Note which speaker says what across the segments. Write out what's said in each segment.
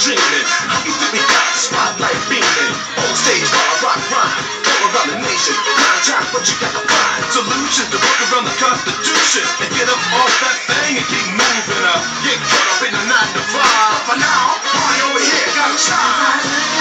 Speaker 1: dreaming. How you think we got the spotlight beaming? On stage while I rock rhyme, all around the nation. Prime time, but you gotta find solutions to work around the Constitution and get up off that thing and keep moving up. Get caught up in the 9 to 5. For now, party over here, gotta shine.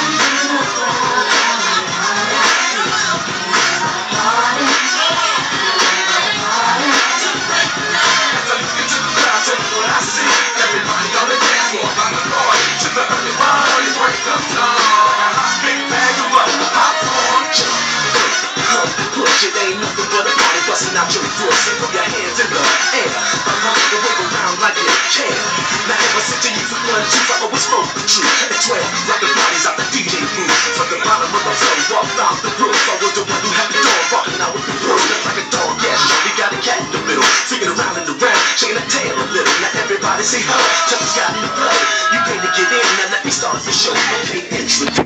Speaker 1: It ain't nothing but a party busting out your foot. So put your hands in the air. I'm running to wave around like you care. Now ever since you from 1, 2, I always spoke the truth. At 12, rockin' bodies out the DJ booth. From the bottom of the floor, walked off the roof. I was the one who had the door barking out with the roof. Just like a dog, yeah, sure, we got a cat in the middle. Freaking around and around, shaking her tail a little. Now everybody say, huh, Tucker's got in the blood. You came to get in, now let me start the show. Okay, intro.